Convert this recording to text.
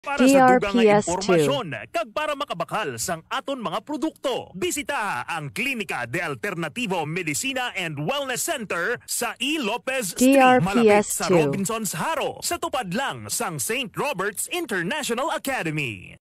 Para sa dugang nga DRPS2. impormasyon, kag para makabakal sang aton mga produkto, bisita ang Klinika de Alternativo Medicina and Wellness Center sa E. Lopez Street, malapit sa DRPS2. Robinson's Haro, sa tupad lang sang St. Robert's International Academy.